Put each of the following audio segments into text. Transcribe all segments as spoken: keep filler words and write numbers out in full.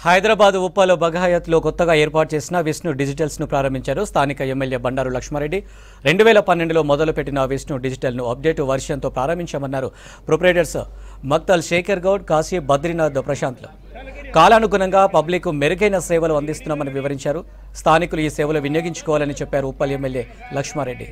హైదరాబాద్ ఉప్పలో బగాయత్లో కొత్తగా ఏర్పాటు చేసిన విష్ణు డిజిటల్స్ను ప్రారంభించారు. స్థానిక ఎమ్మెల్యే బండారు లక్ష్మారెడ్డి రెండు వేల పన్నెండులో మొదలుపెట్టిన విష్ణు డిజిటల్ను అప్డేట్ వర్షన్తో ప్రారంభించామన్నారు. ప్రొపరేటర్స్ మక్తల్ శేఖర్ గౌడ్, కాశీ, బద్రీనాథ్ ప్రశాంత్లు కాలానుగుణంగా పబ్లిక్ మెరుగైన సేవలు అందిస్తున్నామని వివరించారు. స్థానికులు ఈ సేవలు వినియోగించుకోవాలని చెప్పారు ఉప్పల్ ఎమ్మెల్యే లక్ష్మారెడ్డి.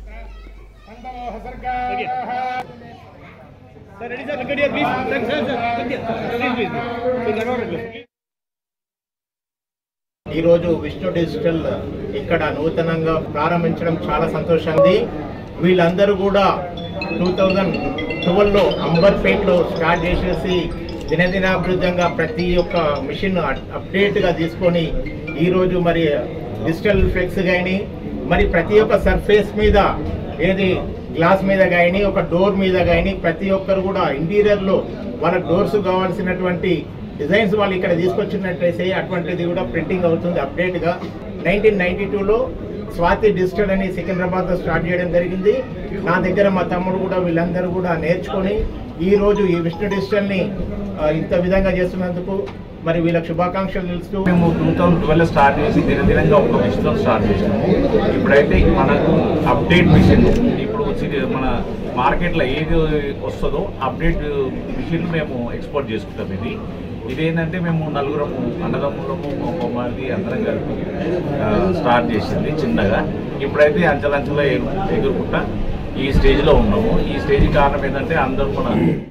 ఈ రోజు విష్ణు డిజిటల్ ఇక్కడ నూతనంగా ప్రారంభించడం చాలా సంతోషంగా. వీళ్ళందరూ కూడా టూ థౌజండ్ ట్వెల్వ్లో అంబర్పేట్లో స్టార్ట్ చేసేసి దినదినాభివృద్ధంగా ప్రతి ఒక్క మిషన్ అప్డేట్గా తీసుకొని ఈరోజు మరి డిజిటల్ ఫ్లెక్స్ కానీ మరి ప్రతి ఒక్క సర్ఫేస్ మీద ఏది గ్లాస్ మీద కానీ ఒక డోర్ మీద కానీ ప్రతి ఒక్కరు కూడా ఇంటీరియర్లో వాళ్ళ డోర్స్ కావాల్సినటువంటి డిజైన్స్ వాళ్ళు ఇక్కడ తీసుకొచ్చినట్లయితే అటువంటిది కూడా ప్రింటింగ్ అవుతుంది అప్డేట్గా. నైన్టీన్ నైన్టీ టూలో స్వాతి డిజిటల్ అని సికింద్రాబాద్లో స్టార్ట్ చేయడం జరిగింది. నా దగ్గర మా తమ్ముడు కూడా వీళ్ళందరూ కూడా నేర్చుకొని ఈరోజు ఈ విష్ణు డిజిటల్ని ఇంత విధంగా చేస్తున్నందుకు మరి వీళ్ళకి శుభాకాంక్షలు తెలుస్తూ మేము టూ థౌజండ్ ట్వెల్వ్ స్టార్ట్ చేసి దినదినంగా ఒక మిషన్ స్టార్ట్ చేసినాము. ఇప్పుడైతే మనకు అప్డేట్ మిషన్ ఇప్పుడు వచ్చి మన మార్కెట్లో ఏది వస్తుందో అప్డేట్ మిషన్ మేము ఎక్స్పోర్ట్ చేసుకుంటాం. ఇది ఇదేంటంటే మేము నలుగురము అన్నదమ్ములము బొమ్మది అందరం కలిపి స్టార్ట్ చేసింది చిన్నగా. ఇప్పుడైతే అంచెలంచెలో ఎగురుకుంటా ఈ స్టేజ్లో ఉన్నాము. ఈ స్టేజ్ కారణం ఏంటంటే అందరూ మన